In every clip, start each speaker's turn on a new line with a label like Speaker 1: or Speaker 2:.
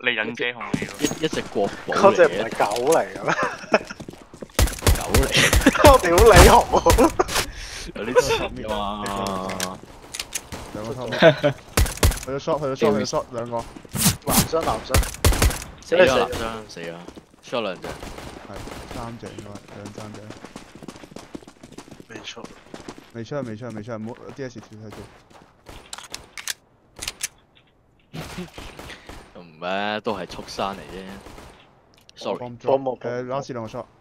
Speaker 1: 你忍者紅嚟
Speaker 2: 一隻國寶
Speaker 3: 嗰隻唔
Speaker 2: 嚟嘅，
Speaker 3: 係狗嚟嘅咩？
Speaker 2: 狗嚟。
Speaker 3: 我屌你紅！
Speaker 2: 有啲似嘛？
Speaker 4: 兩個偷咩？去咗 shot 兩個。
Speaker 3: 男生。
Speaker 2: 死咗男生，死咗 shot 兩隻。
Speaker 4: 係3隻應該2、3隻。
Speaker 3: 未出，
Speaker 4: 未出，唔好 DS 跳喺度。
Speaker 2: 唔咩，都係畜生嚟啫。sorry，
Speaker 4: last 兩個 shot。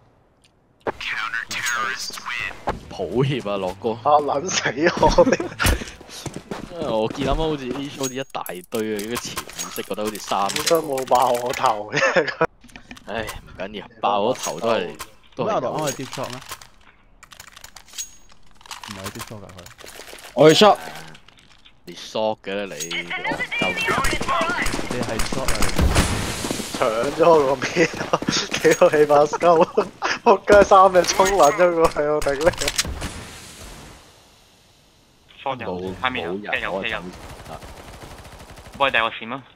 Speaker 2: 抱歉啊，樂哥。
Speaker 3: 嚇撚死我哋！
Speaker 2: 我見啱啱好似呢 show 啲一大堆啊，嗰個潛意識覺得好似3隻。
Speaker 3: 都冇爆我頭嘅。
Speaker 2: 唉，唔緊要，爆咗頭都係
Speaker 4: 咩
Speaker 2: 有
Speaker 4: 係 deep shot 咩？唔係 deep shot 㗎佢。
Speaker 5: 我去 shot。
Speaker 2: 你 shot 嘅啦你，
Speaker 4: 你係 shot 啊！
Speaker 3: 搶咗我個邊，幾個起把鳩，仆街3隻衝撚咗過去，我頂你！
Speaker 1: 疏人，下面有有有，幫你掟個閃啊！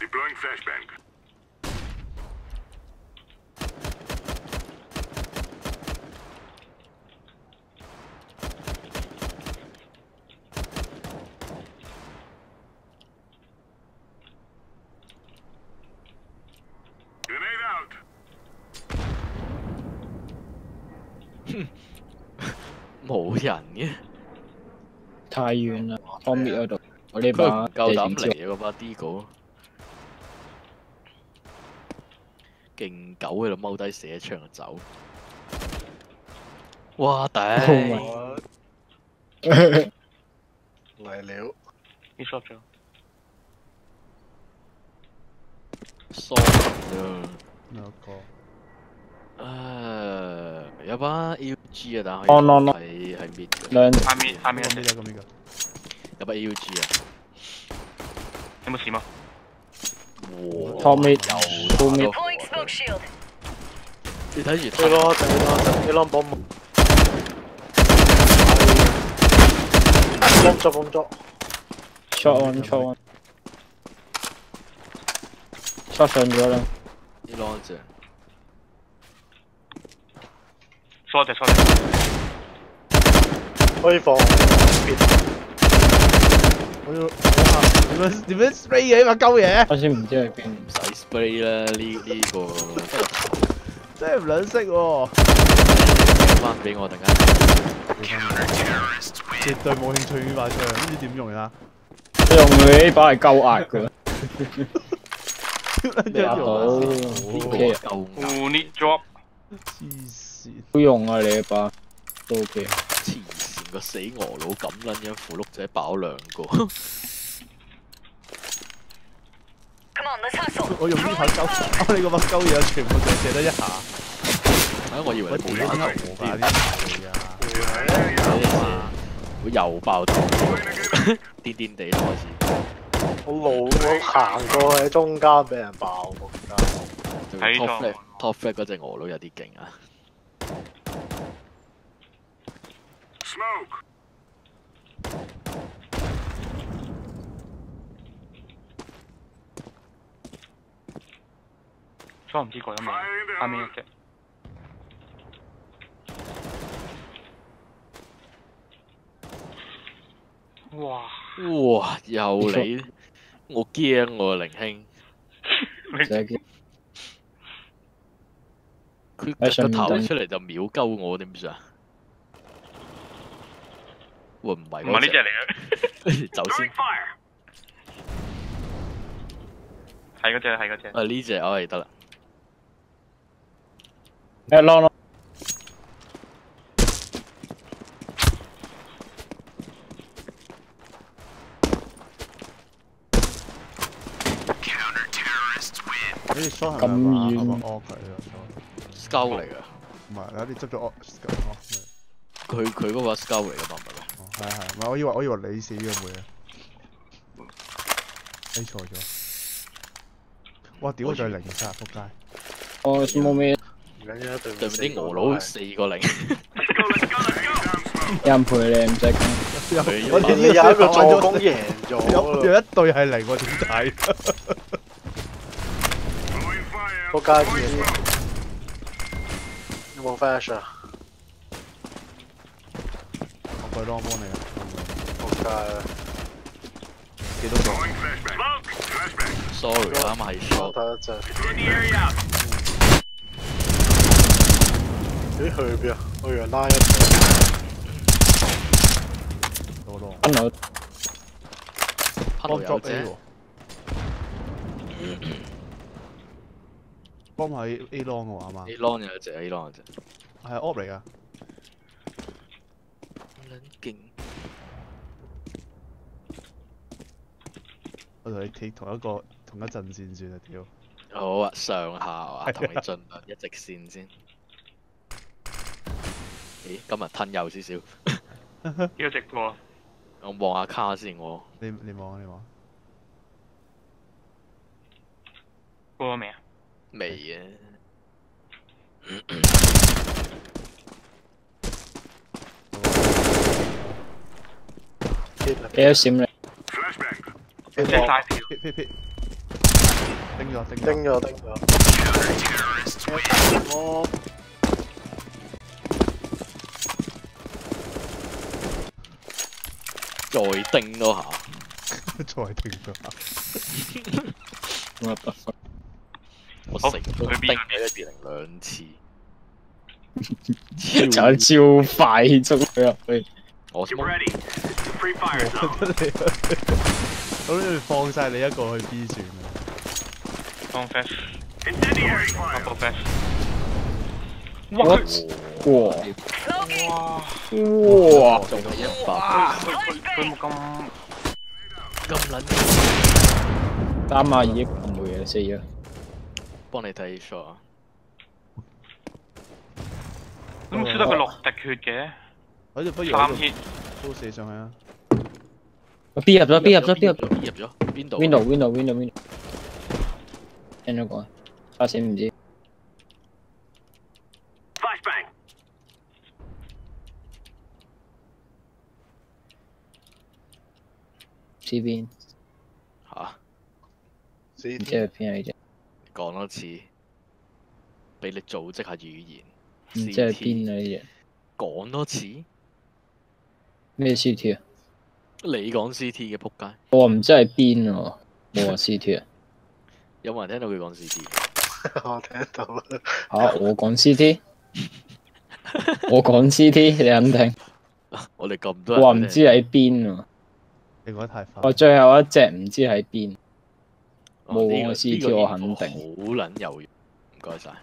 Speaker 2: 冇人嘅，
Speaker 5: 太遠啦，方面嗰度，我呢把
Speaker 2: 佢唔夠膽嚟啊！嗰把 Digo， 勁狗喺度踎低射一槍就走。哇頂！
Speaker 3: 嚟了，
Speaker 1: 你 shot 咗。
Speaker 2: 疏咗。
Speaker 4: 兩個。
Speaker 2: 有把 AUG 啊，但係係滅嘅。
Speaker 1: 下面
Speaker 4: 呢個
Speaker 2: 有把 AUG 啊，
Speaker 1: 有冇閃啊？
Speaker 2: 哇
Speaker 5: Top mid
Speaker 2: 又
Speaker 5: mid
Speaker 2: 你睇住
Speaker 3: 對咯，你攞bomb，bomb捉
Speaker 5: shot on shot on，shot 上咗啦。
Speaker 2: 呢攞隻。
Speaker 1: 疏隻，
Speaker 3: 可以放。
Speaker 4: 我要點樣 spray 嘅呢把鳩嘢？
Speaker 5: 我先唔知喺邊。
Speaker 2: 唔使 spray 啦，呢個
Speaker 4: 真係唔撚識喎。
Speaker 2: 翻俾我，突然間。
Speaker 4: 絕對冇興趣呢把槍，唔知點用啊？
Speaker 5: 我用佢呢把係夠壓嘅。
Speaker 4: 咩
Speaker 5: 好？OK 啊。
Speaker 1: 護呢 drop。
Speaker 4: 黐線。
Speaker 5: 好用啊！你呢把都 OK。
Speaker 2: 黐線個死俄佬咁撚樣，符碌仔爆兩個。
Speaker 4: 我用呢把鳩，你嗰把鳩嘢全部就射得一下。
Speaker 2: 我以為你冇
Speaker 4: 點解我㗎啲嘢
Speaker 2: 會又爆頭，癲癲地啦開始。
Speaker 3: 我行過喺中間俾人爆喎，
Speaker 1: 睇咗。
Speaker 2: Top flag 嗰隻俄佬有啲勁啊！
Speaker 1: 疏唔知過咗未？下面一隻。哇！
Speaker 2: 哇！又嚟，我驚喎，凌兄。佢隻個頭出嚟就秒鳩我，點算啊？喂，唔係
Speaker 1: 呢隻嚟嘅，
Speaker 2: 走先。
Speaker 1: 係嗰隻。
Speaker 2: 啊呢隻我係得啦。
Speaker 5: 攞。
Speaker 4: 你哋 shot 係咪啊？哦，佢啊
Speaker 2: ，scout 嚟㗎。
Speaker 4: 唔係，你執咗
Speaker 2: 佢嗰把 scout 嚟㗎嘛，唔係咩？
Speaker 4: 係，唔係我以為你死咗會啊。睇錯咗。哇！屌，我再零殺，仆街。
Speaker 5: 我冇咩。
Speaker 2: 對面啲俄佬4個0。
Speaker 5: 有人陪你唔使驚。
Speaker 3: 我哋有一個助攻贏咗。
Speaker 4: 有一隊係零喎，點解？
Speaker 3: 仆街見，有冇 flash 啊？
Speaker 4: 我過去 long 幫你啊！
Speaker 3: 仆街啊！
Speaker 4: 幾多個
Speaker 2: ？Sorry，啱係 short。
Speaker 3: 睇一陣。咦？去邊啊？去完拉一
Speaker 4: 多 long。
Speaker 5: 分我
Speaker 2: 黑有啫。
Speaker 4: 幫喺 A long 嘅話嘛
Speaker 2: A long 有一隻 ，A long 有隻。
Speaker 4: 係 op 嚟㗎。
Speaker 2: 撚勁！
Speaker 4: 我同你企同一陣線算啊！屌。
Speaker 2: 好啊，上下啊，同你盡量一直線先。咦，今日吞右少少。
Speaker 1: 呢個直播。
Speaker 2: 我望下卡先我。
Speaker 4: 你望你望。
Speaker 1: 過咗未啊？
Speaker 2: 未啊。
Speaker 5: 俾咗閃你。
Speaker 1: 即係晒票。
Speaker 4: P 叮咗。
Speaker 3: 我
Speaker 2: 再叮多下。
Speaker 4: 再叮咗下。
Speaker 2: 我成都叮咗120次。
Speaker 5: 就超快捉佢入去。
Speaker 2: 我
Speaker 4: 我諗住放晒你一個去 B 算啦。
Speaker 1: 放 flash。放 flash。
Speaker 5: 哇！
Speaker 2: 哇！仲係100。
Speaker 1: 佢冇咁
Speaker 2: 撚。
Speaker 5: 32億唔會嘅，死咗。
Speaker 2: 幫你睇 shot 啊！
Speaker 1: 都冇輸得佢6滴血嘅。
Speaker 4: 不如
Speaker 1: 3 hit。
Speaker 4: 都射上去啊！
Speaker 5: B 入咗。
Speaker 2: 邊度
Speaker 5: Window。聽咗講，花錢唔知。C 邊？
Speaker 2: 嚇？
Speaker 5: 唔知係邊啊？呢隻？
Speaker 2: 講多次，俾你組織下語言。
Speaker 5: 唔知係邊啊？呢隻？
Speaker 2: 講多次？
Speaker 5: 咩 CT 啊？
Speaker 2: 你講 CT 嘅仆街。
Speaker 5: 我唔知係邊喎，冇話 CT 啊。
Speaker 2: 有冇人聽到佢講 CT？
Speaker 3: 我聽到啦。
Speaker 5: 嚇！我講 CT， 我講 CT， 你肯定？
Speaker 2: 我哋咁多人。
Speaker 5: 我話唔知喺邊喎。
Speaker 4: 你講得太快。
Speaker 5: 我最後一隻唔知喺邊，冇講 CT， 我肯定。
Speaker 2: 好撚有用，唔該晒。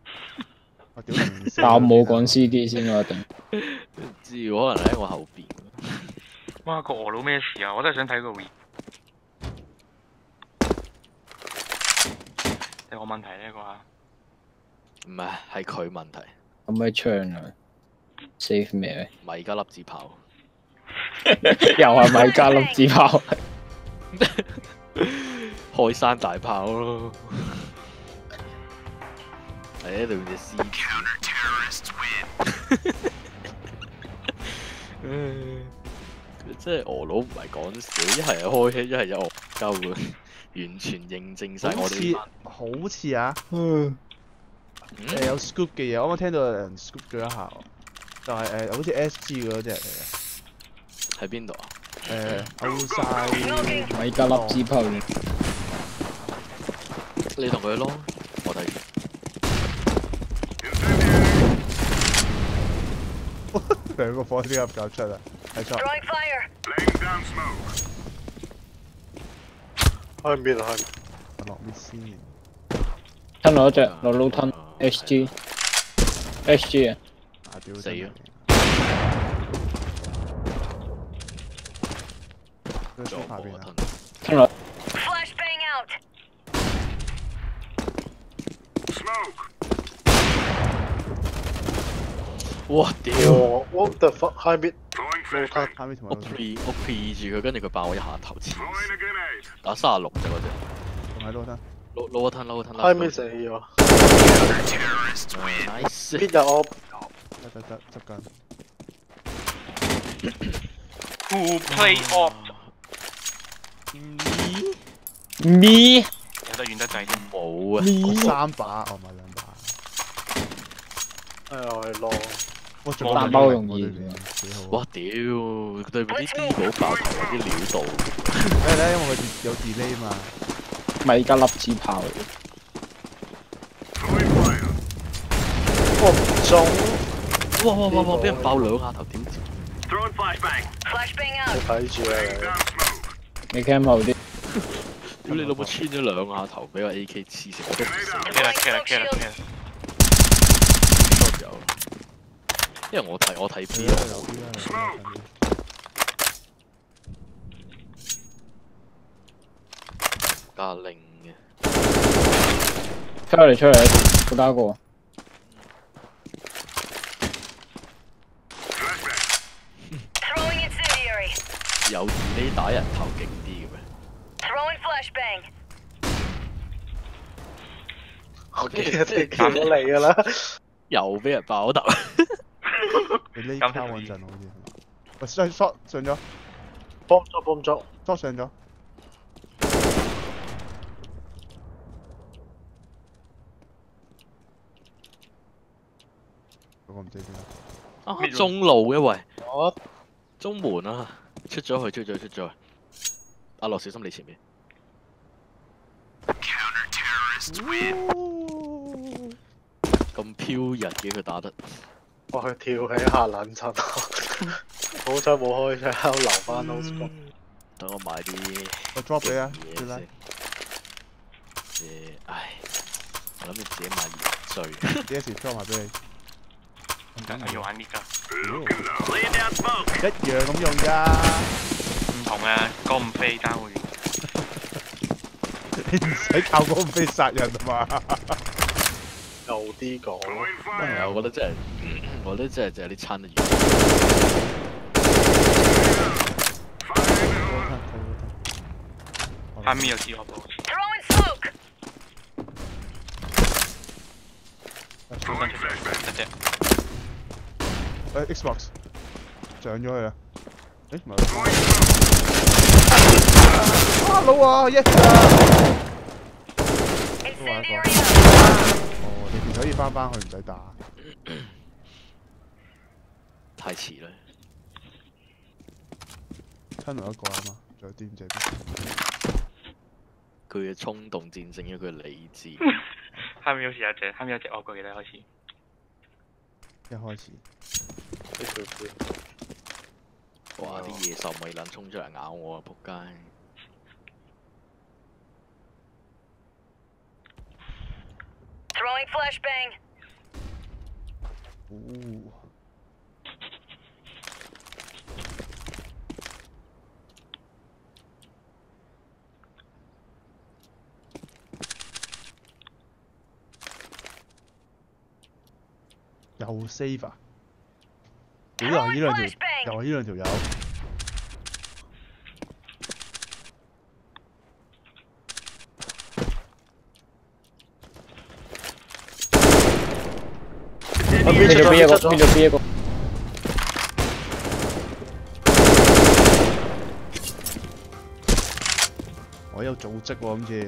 Speaker 5: 但我冇講 CD 先，我一定。
Speaker 2: 唔知可能喺我後邊。
Speaker 1: 哇！個俄佬咩事啊？我真係想睇個 re。係我問題呢個下。
Speaker 2: 唔係，係佢問題。
Speaker 5: 可唔可以槍啊 ？Save 咩？
Speaker 2: 米加粒子炮。
Speaker 5: 又係米加粒子炮。
Speaker 2: 開山大炮咯。喺度隻 C。即係俄佬唔係講笑，一係開氣，一係有惡鳩嘅，完全認證晒我哋。
Speaker 4: 好似啊，有 scoop 嘅嘢，我啱啱聽到有人 scoop 咗一下，就係好似 SG 嗰隻嚟嘅。
Speaker 2: 喺邊度啊
Speaker 5: ？outside 米加粒子炮。
Speaker 2: 你同佢咯，我睇。
Speaker 4: 兩個火先入夠出啊！係錯。
Speaker 3: 開邊啊？
Speaker 4: 我落邊先。
Speaker 5: 吞落一隻，落路吞 SG 啊！
Speaker 4: 啊屌
Speaker 2: 死咗！
Speaker 4: 咗下邊啊！
Speaker 5: 吞落。
Speaker 2: 哇屌
Speaker 3: ！What the fuck？下邊
Speaker 4: 下邊同埋
Speaker 2: 我 P 住佢，跟住佢爆我一下頭黐。打36啫嗰隻。
Speaker 4: 仲喺度得。
Speaker 2: 撈一吞。
Speaker 3: 下邊死咗。
Speaker 2: Nice。
Speaker 3: 邊有我？
Speaker 4: 得執緊。
Speaker 1: Who play off？
Speaker 5: Me？
Speaker 1: 有得遠得滯添。
Speaker 2: 冇啊，
Speaker 4: 3把，哦唔係2把。
Speaker 3: 哎呀，我去攞。
Speaker 4: 我仲
Speaker 5: 打包容易
Speaker 4: 幾好。
Speaker 2: 哇屌！對面啲 D 寶爆頭有啲料到。
Speaker 4: 睇因為佢有 delay 嘛。
Speaker 5: 咪而家粒子炮嚟嘅。
Speaker 3: 我唔中。
Speaker 2: 哇！俾人爆2下頭，點知？
Speaker 3: 你睇住啊
Speaker 5: 你 cam 後啲。
Speaker 2: 屌你老母穿咗2下頭，俾個 AK 黐死我都唔死。因為我睇 B 咯。加零嘅。
Speaker 5: 出嚟，好打過。
Speaker 2: 有呢打人頭勁啲嘅咩？
Speaker 3: 我記得你叫咗你㗎啦。
Speaker 2: 又俾人爆頭。
Speaker 4: 你呢卡穩陣好啲。喂，shot 上咗。
Speaker 3: 幫咗。
Speaker 4: shot 上咗。嗰個唔知邊啊？
Speaker 2: 中路嘅喂。
Speaker 3: 我
Speaker 2: 中門啊！出咗去。阿樂小心你前面。咁飄逸嘅佢打得。
Speaker 3: 哇！佢跳起下冷震，好彩冇開槍，留翻 no scope。
Speaker 2: 等我買啲。
Speaker 4: 我 drop 你啊！
Speaker 2: 嘢先。唉，我諗住自己買鹽醉。
Speaker 4: DS drop 埋俾你。
Speaker 1: 我要玩呢個。
Speaker 4: 一樣咁用咋？
Speaker 1: 唔同啊，高唔飛單會。
Speaker 4: 你唔使靠嗰個飛殺人啊嘛？
Speaker 3: 有啲講。
Speaker 2: 我覺得真係，就係啲餐得完。
Speaker 1: 下面有自學部。得啫。
Speaker 4: Xbox 上咗去啊！誒唔係。老啊，yes 啊！都玩過。哦，你哋可以翻去唔使打。
Speaker 2: 太遲啦。
Speaker 4: 吞落一個啊嘛，仲有啲唔知邊。
Speaker 2: 佢嘅衝動戰勝咗佢嘅理智。
Speaker 1: 下面有隻惡過記得開始。
Speaker 4: 一開始。
Speaker 2: 哇！啲野獸米撚衝出嚟咬我啊！仆街！
Speaker 4: 又 save 啊！屌又係呢兩條友。
Speaker 5: 邊度邊一個？
Speaker 4: 我有組織喎，今次。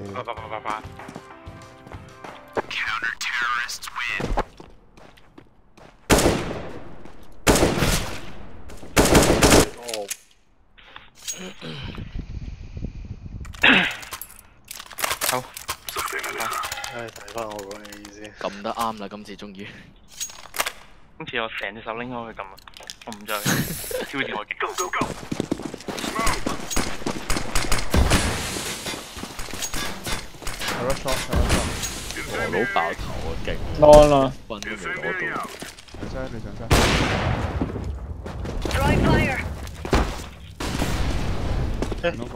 Speaker 1: 好。
Speaker 3: 唉，睇翻我個 A 先。
Speaker 2: 撳得啱啦，今次終於。
Speaker 1: 今次我成隻手拎開去撳啊！我唔再挑戰我極。Go go go！
Speaker 2: 我老爆頭啊，勁！
Speaker 5: 攞啦！
Speaker 2: 分都未攞到。
Speaker 4: 你上山。上嗰個。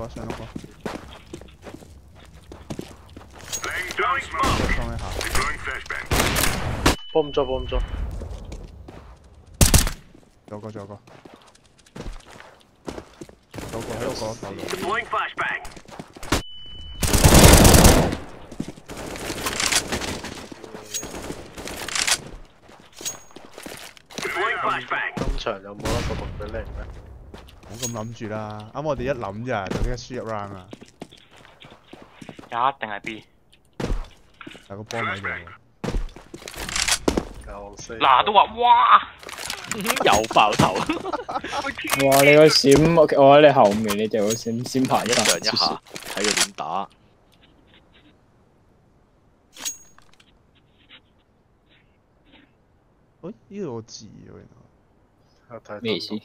Speaker 4: 放一下。
Speaker 3: 幫唔咗。
Speaker 4: 有個。喺度講。今場有冇一個6比0咩？ 唔好咁諗住啦，啱我哋一諗咋，就即刻輸入 round 啊！
Speaker 1: 一定係 B。
Speaker 4: 有個波喺度。
Speaker 1: 嗱都話哇，
Speaker 2: 又爆頭，
Speaker 5: 哇！你個閃，我喺你後面，你就個閃排
Speaker 2: 一上一下，睇佢點打。
Speaker 4: 喂，呢度個字喎原來。
Speaker 5: 咩意思？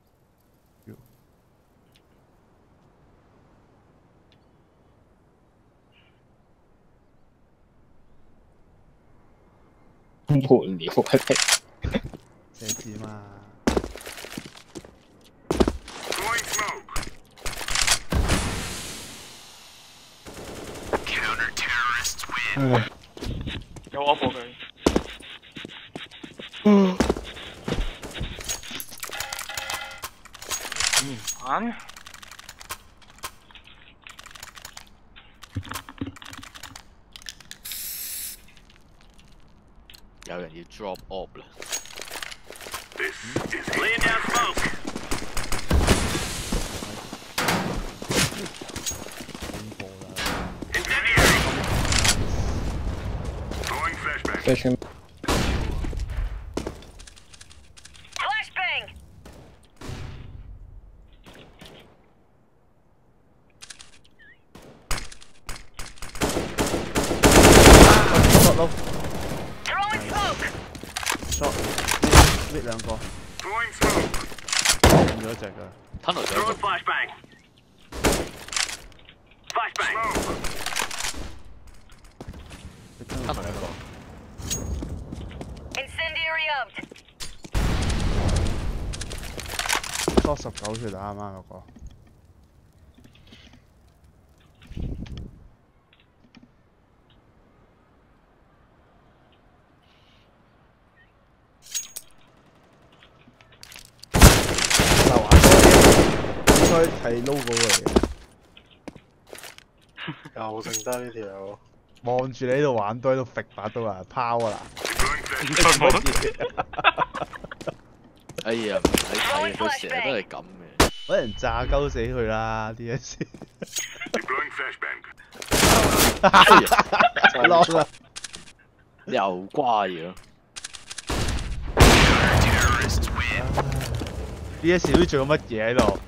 Speaker 5: 無聊啊！
Speaker 4: 寫字嘛。
Speaker 1: 有我過佢。玩。
Speaker 2: 有人要 drop off 啦。
Speaker 5: Flashbang。
Speaker 4: shot 呢兩個，變咗一隻㗎。
Speaker 2: tunnel 仲有一個。tunnel 一個。
Speaker 4: 多19血啊！啱啱嗰個。應該係 logo 嚟嘅。
Speaker 3: 又剩低呢條。
Speaker 4: 望住你喺度玩，都喺度揈把刀啊，拋啊啦！
Speaker 2: 哎呀，唔使睇，佢成日都係咁嘅。
Speaker 4: 搵人炸鳩死佢啦！DS。落啦！
Speaker 2: 又瓜咗。
Speaker 4: DS 都做咗乜嘢喺度？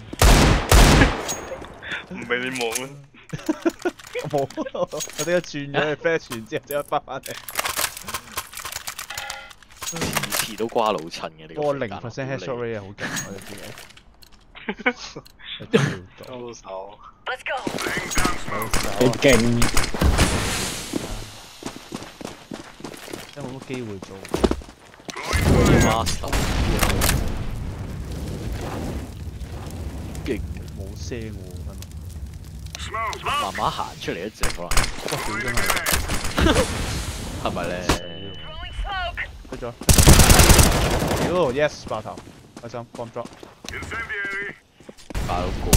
Speaker 1: 唔俾你望啊！
Speaker 4: 冇，我哋一轉咗去 flash 完之後，即刻翻返嚟。
Speaker 2: 次都瓜老襯嘅呢個。
Speaker 4: 我0% headshot rate 好勁，我哋自己。
Speaker 3: 高手。
Speaker 5: 你勁。
Speaker 4: 真係冇乜機會做。
Speaker 2: master。勁。
Speaker 4: 冇聲喎，真係。
Speaker 2: 慢慢行出嚟一隻可能。
Speaker 4: 哇！屌真係。
Speaker 2: 係咪咧？
Speaker 4: 出咗。屌 yes 爆頭，開心 bomb drop。
Speaker 2: 爆個。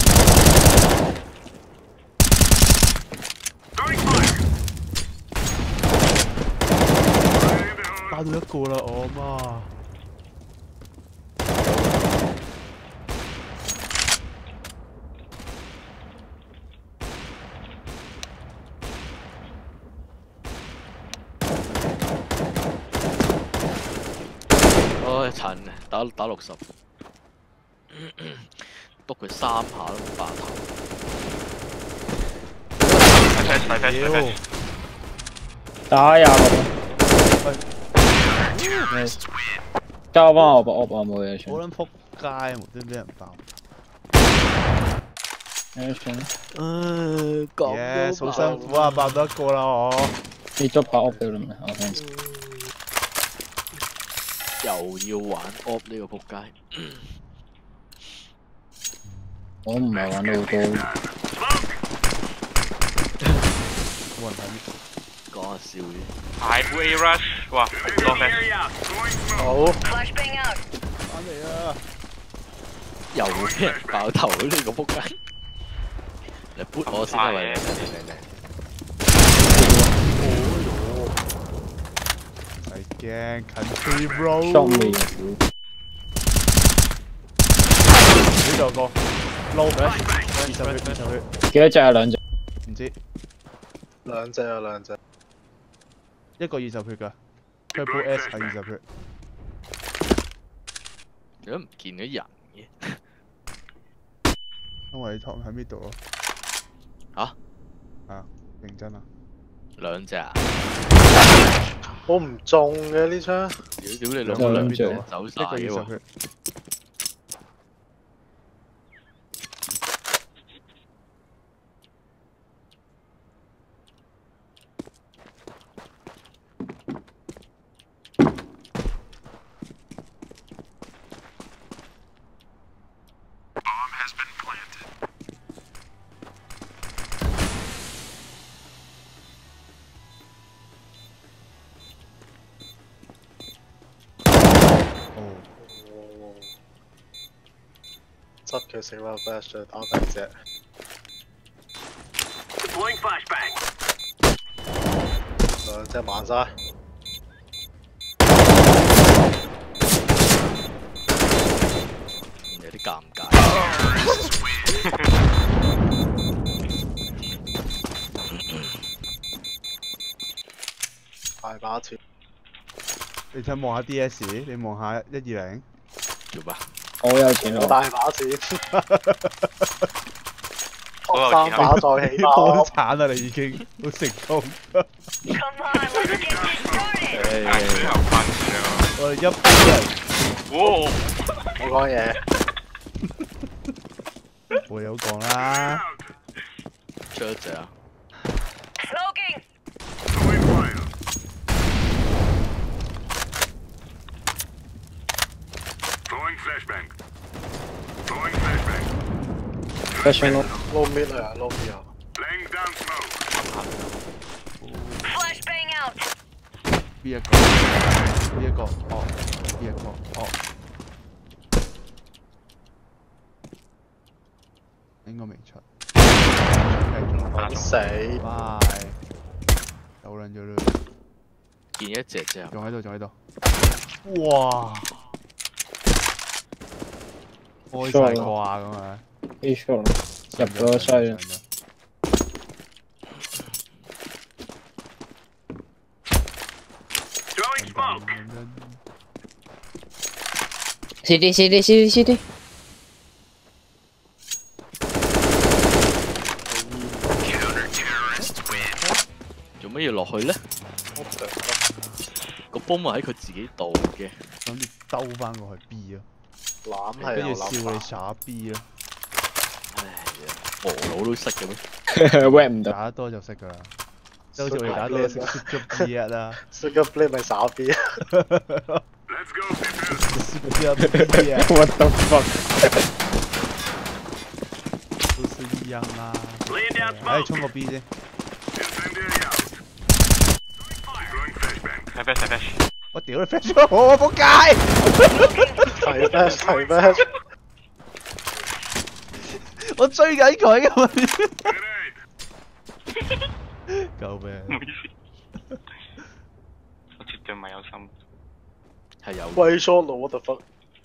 Speaker 4: 爆到一個啦，我媽。
Speaker 2: 殘打60，篤佢3下都冇爆頭。
Speaker 5: 打廿六。交翻我冇嘢算。
Speaker 4: 好撚仆街，無端俾人爆。
Speaker 5: 算。
Speaker 2: 咁
Speaker 4: 好辛苦啊！爆到一個啦我。
Speaker 5: 你捉把屋俾你咩？我聽。
Speaker 2: 又要玩 op 呢個仆街。
Speaker 5: 我唔係玩到好多。
Speaker 4: 冇人睇。
Speaker 2: 講下笑啫。
Speaker 1: 排骨 A rush， 哇，多咩？
Speaker 3: 好。
Speaker 4: 翻嚟啊！
Speaker 2: 又俾人爆頭呢個仆街。嚟撥我先啊！喂，
Speaker 4: 驚近 bro。呢度個 low 20血。
Speaker 5: 幾多隻啊？2隻。
Speaker 4: 唔知。
Speaker 3: 2隻啊2隻。
Speaker 4: 一個20血㗎 ，Purple S 係20血。
Speaker 2: 如果唔見咗人嘅，
Speaker 4: 因為你躺喺呢度咯。
Speaker 2: 嚇？
Speaker 4: 啊，認真啊！
Speaker 2: 兩隻啊！
Speaker 3: 我唔中嘅呢槍。
Speaker 2: 屌你兩個兩隻走晒
Speaker 4: 一個20
Speaker 2: 嘅喎。
Speaker 4: 血。
Speaker 3: 執佢食粒 flash 再打第二隻。兩隻慢晒。
Speaker 2: 有啲尷尬。
Speaker 3: 大把錢。
Speaker 4: 你睇望下 DS， 你望下120。
Speaker 2: 做咩？
Speaker 5: 我有錢
Speaker 3: 我
Speaker 5: 喎。
Speaker 3: 大把錢。三把再起
Speaker 4: 好
Speaker 3: 包。
Speaker 4: 慘啊！你已經好成功。我哋一般人。
Speaker 1: 哇！
Speaker 3: 冇講嘢。
Speaker 4: 冇有講啦。
Speaker 2: 出一隻啊！
Speaker 5: Flashbang 咯。
Speaker 3: 撈 mid 啊，撈 mid 啊。
Speaker 4: 邊一個？邊一個？哦，邊一個？哦。應該未出。
Speaker 3: 等死。
Speaker 4: 拜。有撚咗啦。
Speaker 2: 見一隻啫。
Speaker 4: 仲喺度，仲喺度。哇！開晒掛咁啊！
Speaker 5: A shot 入咗西啦。CD。
Speaker 2: 做乜要落去咧？個波咪喺佢自己度嘅。
Speaker 4: 諗住兜翻過去 B 啊！
Speaker 3: 攬係
Speaker 4: 跟
Speaker 3: 有
Speaker 4: 住笑你
Speaker 3: 諗法。
Speaker 4: 耍 B 啊！
Speaker 2: 唉，俄佬都識嘅咩？
Speaker 5: rap 唔到。
Speaker 4: 打得多就識㗎啦，即係好似我哋打呢識 Super B 啦
Speaker 3: ，Super play 咪耍 B 啊！
Speaker 4: ，Super B 啊，
Speaker 5: What the fuck？
Speaker 4: 都是一樣啦。哎，衝個 B 先。
Speaker 1: 睇 flash 睇 flash。
Speaker 4: 我屌你 flash 咗我，仆街！
Speaker 3: 提 flash 提 flash。
Speaker 4: 我追緊佢㗎嘛。救命！
Speaker 1: 唔好意思，我絕對唔係有心。
Speaker 2: 係有。
Speaker 3: 喂 solo what the fuck？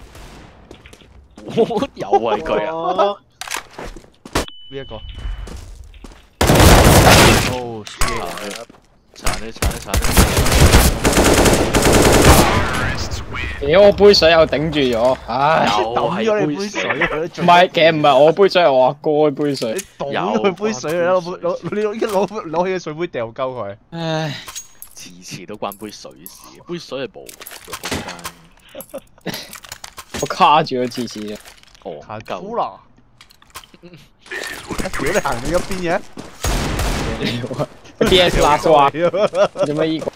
Speaker 2: 又係佢啊！
Speaker 4: 邊一個？哦，
Speaker 2: 殘
Speaker 5: 屌我杯水又頂住咗，唉！
Speaker 4: 抌咗你杯水，
Speaker 5: 唔係，其實唔係我杯水，係我阿哥杯水。
Speaker 4: 你倒咗佢杯水啦，攞起個水杯掉鳩佢。
Speaker 5: 唉，
Speaker 2: 次都關杯水事，杯水係冇仆街。
Speaker 5: 我卡住咗次啫。
Speaker 2: 哦，
Speaker 4: 卡夠啦！屌你行到一邊嘅
Speaker 5: ？DS 拉咗啊！做咩依個？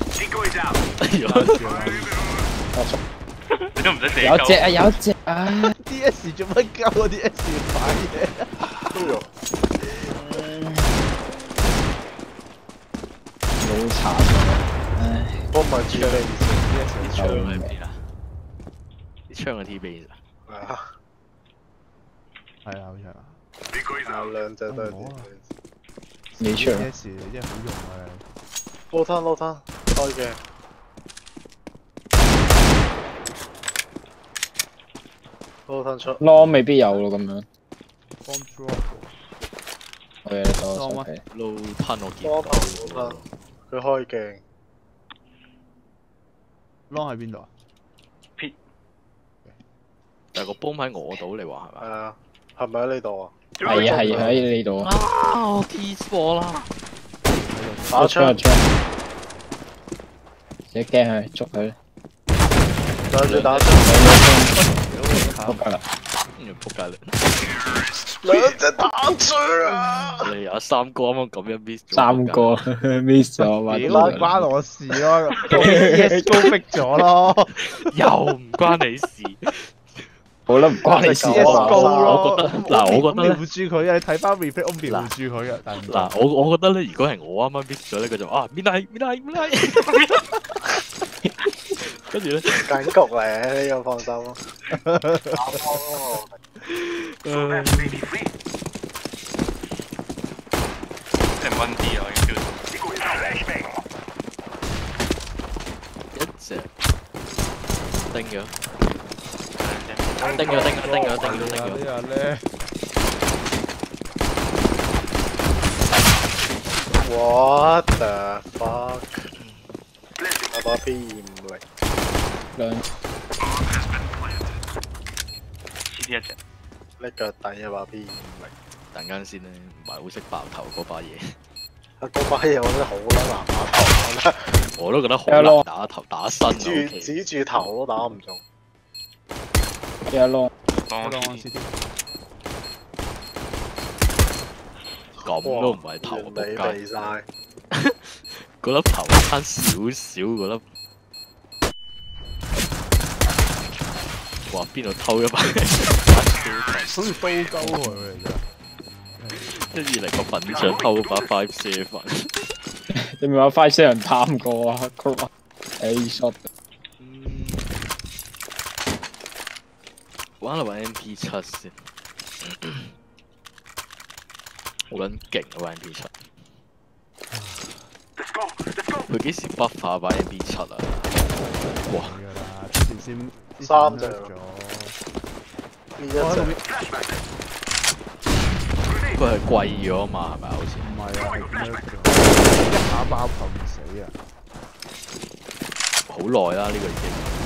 Speaker 1: 你都唔使死
Speaker 5: 有隻啊，有隻啊
Speaker 4: ！DS 做乜鳩啊？DS 買嘢
Speaker 3: 都有。
Speaker 5: 老殘，唉！
Speaker 3: 我唔係知你
Speaker 2: 啲槍喺邊啊？啲槍嘅 T 邊啊？
Speaker 3: 係啊。
Speaker 4: 係啊，好似係。
Speaker 3: 有兩隻都係。
Speaker 5: 未出。
Speaker 4: DS 真係好用啊！
Speaker 3: 撈攤開嘅。撈攤出。
Speaker 5: Long 未必有咯，咁樣。
Speaker 4: Bomb drop。
Speaker 5: 我有得多手皮。
Speaker 2: 撈攤我見
Speaker 3: 撈攤佢開鏡。
Speaker 4: Long 喺邊度啊？
Speaker 2: 但係個 boom 喺我度，你話係咪？
Speaker 3: 係咪喺呢度啊？
Speaker 5: 係啊係啊喺呢度啊！
Speaker 2: 啊！我 T 錯啦！
Speaker 3: 打槍，
Speaker 5: 自己驚佢捉佢。
Speaker 3: 對住打槍，
Speaker 5: 仆街啦！
Speaker 2: 仆街啦！
Speaker 3: 兩隻打槍啊！
Speaker 2: 你有3個啱啱咁樣 miss 咗。
Speaker 5: 3個 miss 咗嘛？
Speaker 4: 屌唔關我事咯，CSGO 逼咗咯，
Speaker 2: 又唔關你事。
Speaker 5: 好啦，唔關你事啊！
Speaker 4: CSGO 咯，
Speaker 2: 嗱，我覺得
Speaker 4: 瞄住佢啊！你睇翻 replay，我瞄住佢啊！但
Speaker 2: 嗱，我覺得咧，如果係我啱啱 miss 咗咧，佢就啊邊拉，跟住咧
Speaker 3: 緊局嚟，呢個放心咯。打波咯，
Speaker 1: 成溫啲啊！我已經 feel 到。
Speaker 2: 一隻叮咗。叮咗。
Speaker 4: 呢個咧，
Speaker 3: What the fuck？ 我把 P 2嚟。
Speaker 5: 兩
Speaker 1: CT 一隻。
Speaker 3: 搦腳底啊把 P 2嚟。
Speaker 2: 等間先咧，唔係好識爆頭嗰把嘢。
Speaker 3: 嗰把嘢我真係好撚難打頭，
Speaker 2: 我都覺得好難打頭打身啊！
Speaker 3: 指住頭都打唔中。
Speaker 5: 一窿
Speaker 1: 當
Speaker 4: CT
Speaker 2: 咁都唔係頭仆街，
Speaker 3: 避晒。
Speaker 2: 嗰粒頭差少少嗰粒。哇！邊度偷一把？
Speaker 4: 好似刀鳩佢嚟㗎。
Speaker 2: 跟住嚟個粉腸偷把5-7。
Speaker 5: 你咪話快些人探過啊 ？A shot。
Speaker 2: 玩嚟玩 MP7先，好撚勁啊！玩 MP7。佢幾時 buff 下把 MP7 啊？哇！
Speaker 4: 之前先
Speaker 3: 3隻
Speaker 4: 咗。
Speaker 3: 呢一隻
Speaker 2: 佢係貴咗嘛？係咪好似？
Speaker 4: 唔係啊，係咩咗？一下爆頭唔死啊！
Speaker 2: 好耐啦，呢個已經。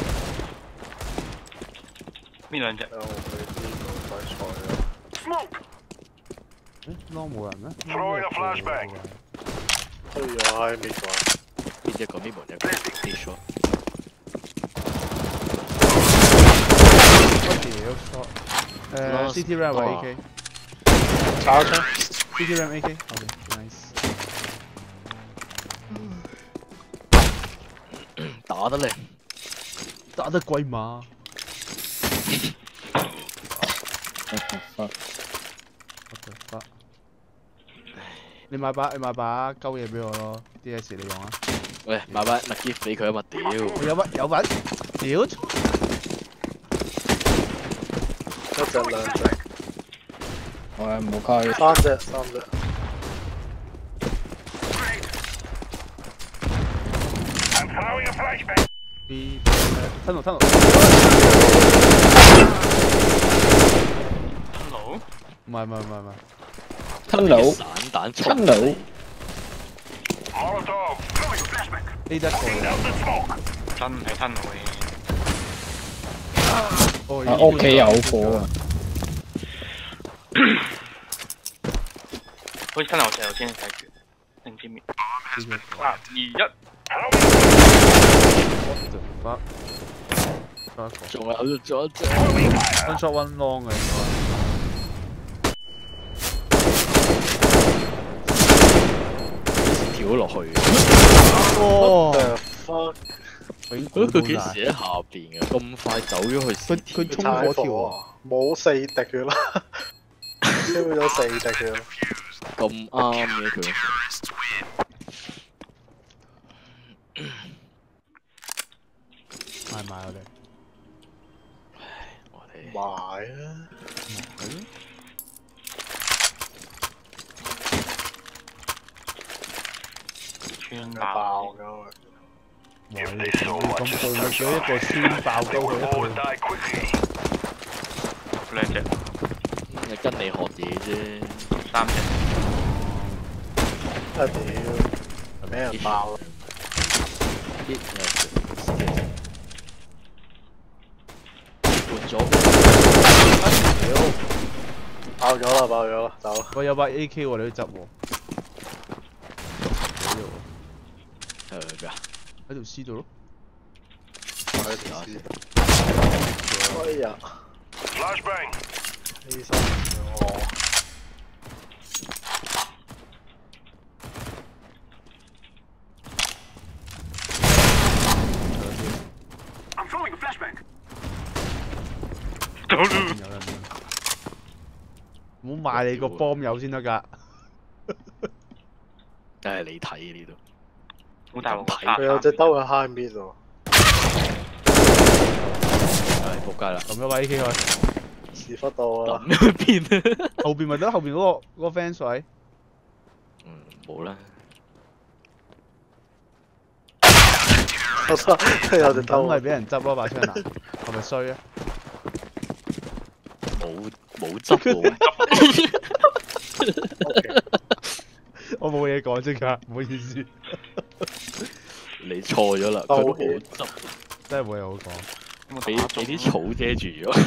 Speaker 1: 邊兩隻？
Speaker 3: 我去呢度鬼菜啊！
Speaker 4: 誒，Long 冇人咩？
Speaker 3: 推咗喺邊個？
Speaker 2: 邊一個邊門一個 D shot。
Speaker 4: 我屌 shot。CT ram AK。
Speaker 3: 打槍
Speaker 4: CT ram AK。OK，nice。
Speaker 2: 打得嚟，
Speaker 4: 打得鬼馬。你買把鳩嘢俾我咯 ，DS 你用啊？
Speaker 2: 喂，買把麥基俾佢啊嘛！屌，
Speaker 4: 有品，屌！
Speaker 3: 一隻兩隻
Speaker 5: 我係冇開。
Speaker 3: 三隻。
Speaker 4: 吞落。
Speaker 1: Hello？
Speaker 4: 唔係。
Speaker 5: 吞佬，
Speaker 2: 散彈
Speaker 5: 吞佬。
Speaker 4: 呢一個。
Speaker 1: 真係吞落去。
Speaker 5: 屋企有火啊！
Speaker 1: 好似吞落石頭先解決，定知面。3、2、1。
Speaker 2: 仲有咗一隻。
Speaker 4: One shot one long 嘅應
Speaker 2: 跳咗落去。
Speaker 4: 該。哇！
Speaker 3: fuck！
Speaker 2: 佢幾時喺下邊嘅？咁快走咗去 CT？
Speaker 4: 佢衝火條啊！
Speaker 3: 冇4滴嘅啦，超咗4滴嘅。
Speaker 2: 咁啱嘅佢。
Speaker 4: 買我哋。
Speaker 3: 買啊！
Speaker 1: 穿
Speaker 3: 爆
Speaker 1: 爆。
Speaker 3: 㗎！
Speaker 4: 哇！你咁暴力咗一個穿爆鳩佢一
Speaker 1: 兩隻。
Speaker 2: 跟你學嘢啫。
Speaker 1: 3隻。
Speaker 3: 啊屌！俾人爆啦！
Speaker 2: 啲左
Speaker 3: 爆咗啦，爆咗啦，走啦。
Speaker 4: 喂，有把 AK 喎，你都執喎。
Speaker 2: 邊啊？
Speaker 4: 喺條屍度咯。
Speaker 3: 喺條屍。哎呀！犧牲我。
Speaker 1: 走啦！
Speaker 4: 有人。唔好賣你個幫友先得㗎。
Speaker 2: 梗係你睇呢度。
Speaker 1: 好大鑊
Speaker 2: 睇
Speaker 3: 佢有隻兜喺 high mid 喎。
Speaker 2: 係仆街啦！
Speaker 4: 撳咗把 AK 去。
Speaker 3: 屎忽到啦！
Speaker 2: 抌去邊啊？
Speaker 4: 後邊咪得，後邊嗰個 fence 位。
Speaker 2: 冇啦。
Speaker 3: 有隻兜。
Speaker 4: 咁咪俾人執咯把槍啊？係咪衰啊？
Speaker 2: 冇執喎。
Speaker 4: 我冇嘢講啫㗎，唔好意思。
Speaker 2: 你錯咗啦，佢都冇執，
Speaker 4: 真係冇嘢好講。
Speaker 2: 俾啲草遮住咗。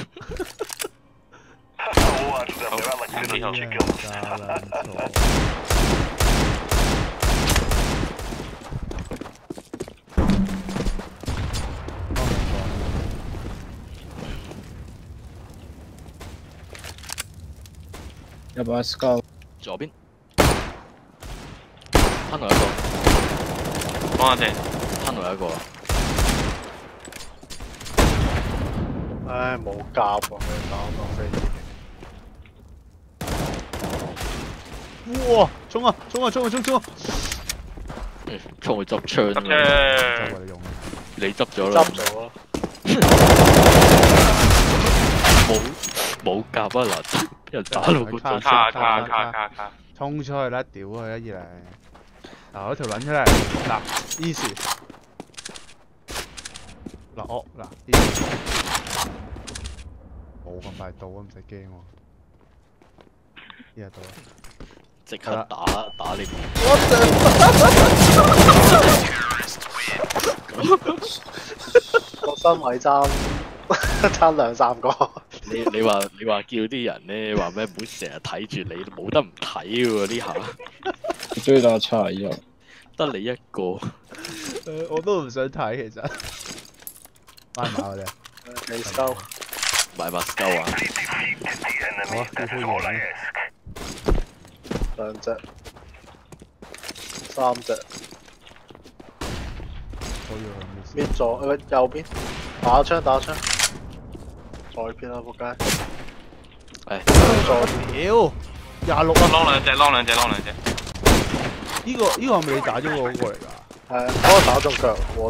Speaker 5: 有把 scout
Speaker 2: 左邊，吞落一個，
Speaker 1: 幫我哋。
Speaker 2: 吞落一個。
Speaker 3: 唉，冇夾喎，佢打到飛。
Speaker 4: 哇！衝啊！衝啊！衝啊！衝衝！
Speaker 2: 衝去執槍
Speaker 1: 執
Speaker 2: 啦！
Speaker 1: 啫。
Speaker 4: 你用。
Speaker 2: 你執咗啦。
Speaker 3: 執咗啦。冇夾啊嗱，
Speaker 2: 人打到個嘴
Speaker 1: 卡。
Speaker 4: 衝出去啦！屌佢一二嚟。嗱，攞條撚出嚟。嗱 ，easy。嗱我嗱 easy。冇咁快到啊，唔使驚喎。依家到啦。
Speaker 2: 即刻打你面。
Speaker 3: 個身位爭兩三個。
Speaker 2: 你話叫啲人咧話咩？唔好成日睇住你，冇得唔睇喎呢下。
Speaker 5: 最大差異啊！
Speaker 2: 得你一個。
Speaker 4: 我都唔想睇其實。買埋我哋。
Speaker 3: 你收。
Speaker 2: 買把鳩啊！
Speaker 4: 好啊，幾好嘢。
Speaker 3: 兩隻。三隻。邊左？右邊。打槍。左邊啦，仆街。
Speaker 4: 左屌26啊！
Speaker 1: 啷兩隻。
Speaker 4: 呢個係咪你打咗嗰個嚟㗎？
Speaker 3: 係，我打中腳，我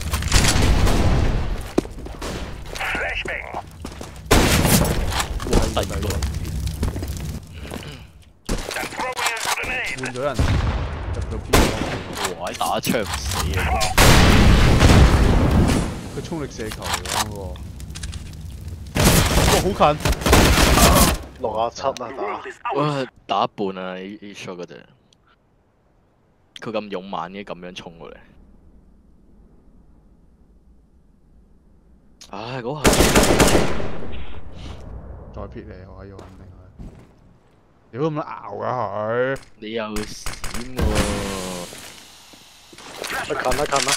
Speaker 2: 第二個。
Speaker 4: 換咗人入咗邊咯？
Speaker 2: 哇！打槍唔死啊！
Speaker 4: 佢衝力射球嚟㗎喎。哇！好近。
Speaker 3: 67啊
Speaker 2: 哇！打一半啊！A shot 嗰隻，佢咁勇猛嘅咁樣衝過嚟。唉，嗰下
Speaker 4: 再撇你，我要肯定佢。屌咁樣熬啊佢！
Speaker 2: 你又閃喎！
Speaker 3: 近啦！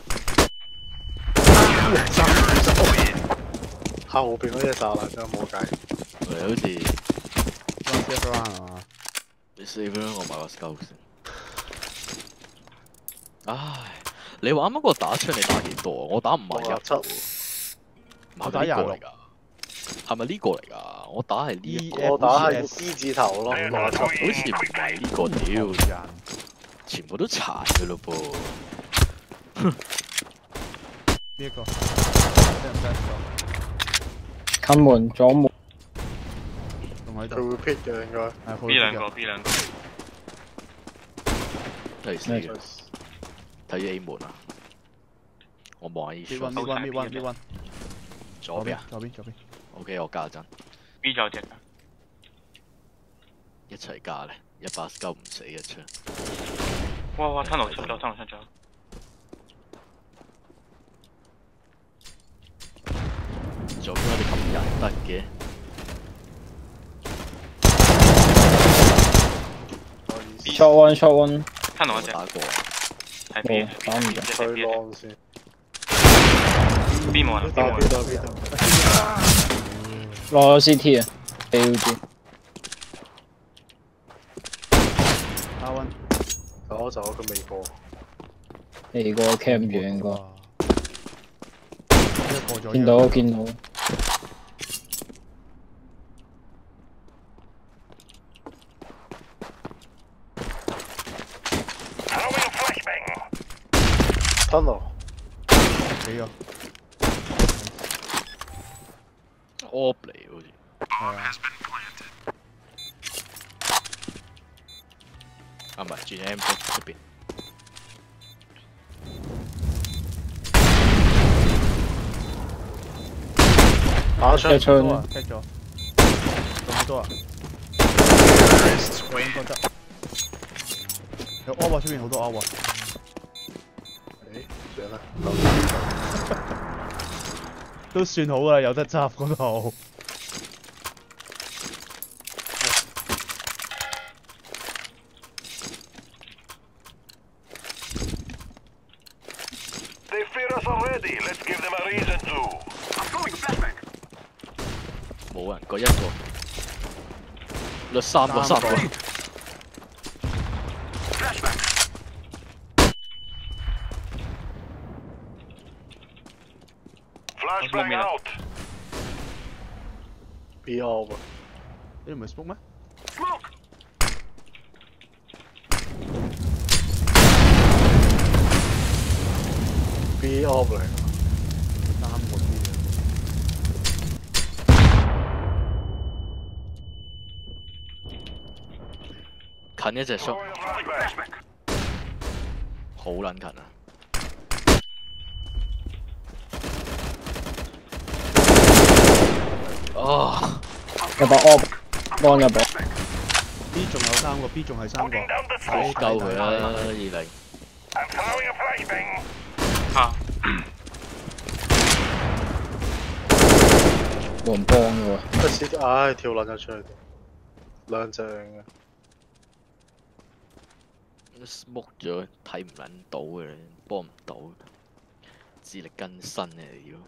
Speaker 3: 後邊嗰隻炸彈真係冇計。
Speaker 2: 你好似
Speaker 4: save round 係嘛？
Speaker 2: 你 save 啦，我買個 scout 先。唉，你話啱啱嗰個打槍你打幾多啊？我打51。
Speaker 3: 我
Speaker 4: 打26。
Speaker 2: 係咪呢個嚟㗎？我打係呢個。
Speaker 3: 我打係 C 字頭咯，67。
Speaker 2: 好似唔係呢個屌，全部都殘㗎咯噃。
Speaker 4: 呢一個。
Speaker 5: 近門左門。
Speaker 4: 仲喺度。
Speaker 3: 佢會 pick 嘅應該。
Speaker 4: 係
Speaker 1: B 兩個。
Speaker 2: 第四嘅。睇 A 門啊！我望下 E shot。
Speaker 4: B1。
Speaker 2: 左邊啊？
Speaker 4: 左邊。
Speaker 2: OK， 我加陣。
Speaker 1: B 就有隻。
Speaker 2: 一齊加咧，一把鳩唔死一槍。
Speaker 1: 哇！吞落出咗。
Speaker 2: 左邊我哋冚人。 得嘅。
Speaker 5: short one，
Speaker 1: 聽到一隻
Speaker 2: 打過啊？
Speaker 1: 喺 B，
Speaker 5: 冇打唔着。
Speaker 3: 推 long 先。
Speaker 1: B 冇人，B 冇人。
Speaker 5: 攞 CT 啊 ，AUG。
Speaker 4: 打温。
Speaker 3: 走佢未過。
Speaker 5: 你個 cam 住應該。
Speaker 4: 過咗。
Speaker 5: 見到見到。
Speaker 3: tunnel
Speaker 4: 幾個
Speaker 2: ？Op 嚟好似。
Speaker 4: 係啊。
Speaker 2: 啊唔係，轉 M 呢邊。
Speaker 3: 打出。
Speaker 5: 一槍。
Speaker 4: 多啊，踢咗。仲好多啊。有應該得。有 O 啊，出面好多 O 啊。
Speaker 3: 算啦，
Speaker 4: 都算好啦，有得執嗰度。
Speaker 2: 冇人，個一個，率三個。
Speaker 1: Flashbang out.
Speaker 3: B off 啊！
Speaker 4: 呢度唔係 smoke 咩
Speaker 3: ？B off 嚟㗎。
Speaker 4: 3個 B 啊！
Speaker 2: 近一隻 shot， 好撚近啊！哦，
Speaker 5: 一把 op， 幫一把。
Speaker 4: B 仲有3個 ，B 仲係3個。
Speaker 2: 好鳩佢啦，20。
Speaker 1: 啊！
Speaker 5: 冇人幫嘅喎。
Speaker 3: 不是，唉，跳撚咗出去，兩隻嘅。
Speaker 2: smoke 咗，睇唔撚到嘅，幫唔到，自力更生啊你要。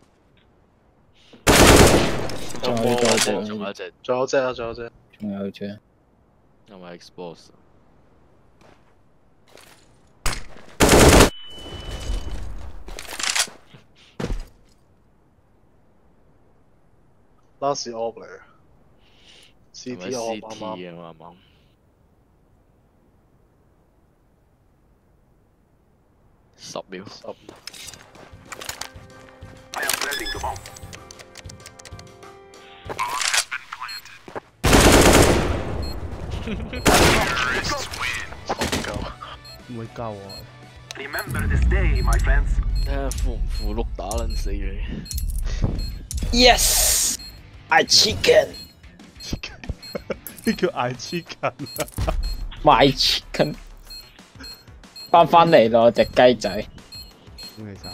Speaker 5: 仲有一隻，
Speaker 3: 仲有隻啊！
Speaker 5: 仲有隻。
Speaker 2: 係咪 expose？
Speaker 3: last off 嚟嘅 ，CT off 啱
Speaker 2: CT 啊啱啱。10秒。
Speaker 4: 唔會夠啊！
Speaker 2: 睇下負唔負碌打撚死佢。
Speaker 5: Yes, I chicken.
Speaker 4: 呢叫嗌 chicken 啊
Speaker 5: My chicken. 翻嚟咯，隻雞仔。
Speaker 4: 恭喜晒！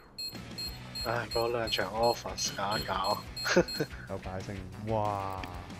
Speaker 3: 唉，嗰兩場 offers 假搞。
Speaker 4: 有解聲，哇！